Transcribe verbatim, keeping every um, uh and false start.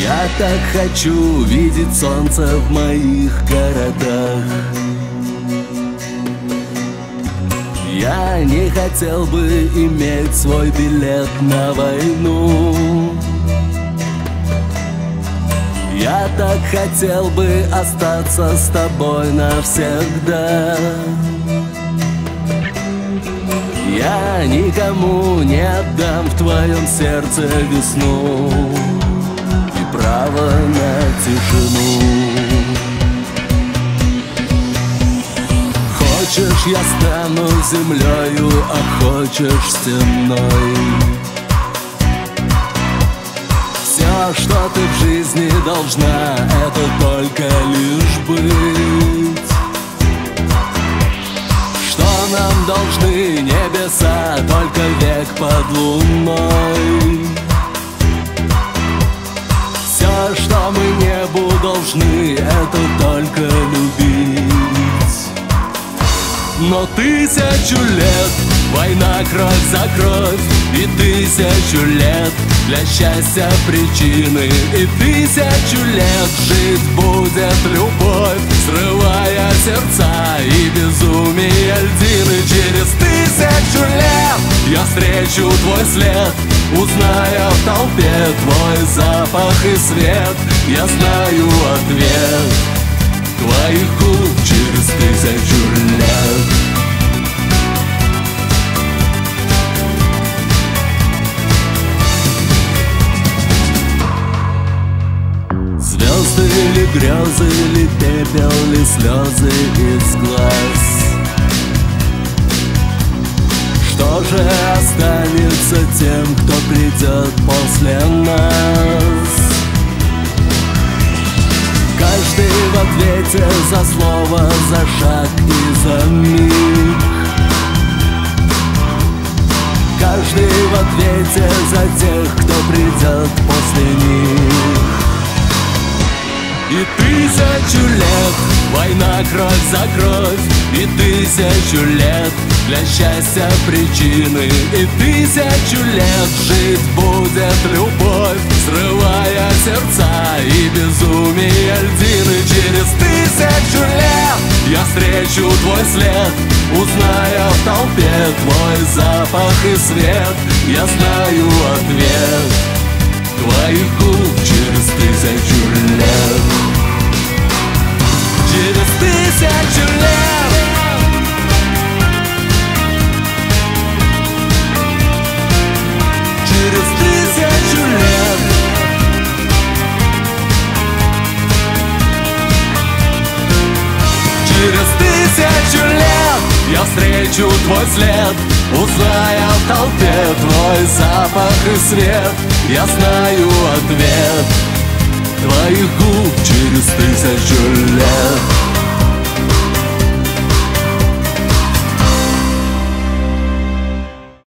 Я так хочу видеть солнце в моих городах. Я не хотел бы иметь свой билет на войну. Я так хотел бы остаться с тобой навсегда. Я никому не отдам в твоем сердце весну и право на тишину. Хочешь, я стану землею, а хочешь стеной. Все, что ты в жизни должна, это только лишь быть. Что нам должны небеса, только век под луной. Все, что мы небу должны, это только любить. Но тысячу лет война кровь за кровь, и тысячу лет для счастья причины, и тысячу лет жить будет любовь, срывая сердца и безумие льдины. Через тысячу лет я встречу твой след, узная в толпе твой запах и свет. Я знаю ответ твоих губ через тысячу лет. Звезды ли грезы, ли пепел, ли слезы из глаз? Что же останется тем, кто придет после нас? Каждый в ответе за слово, за шаг и за миг. Каждый в ответе за тех, кто придет после них. И тысячу лет война кровь за кровь, и тысячу лет для счастья причины, и тысячу лет жить будет любовь, срывая сердца и безумие льдины. Через тысячу лет я встречу твой след, узная в толпе твой запах и свет. Я знаю ответ твоих губ через тысячу лет. Через тысячу лет. Через тысячу лет. Через тысячу лет я встречу твой след, узная в толпе твой запах и свет. Я знаю ответ твоих губ через тысячу лет.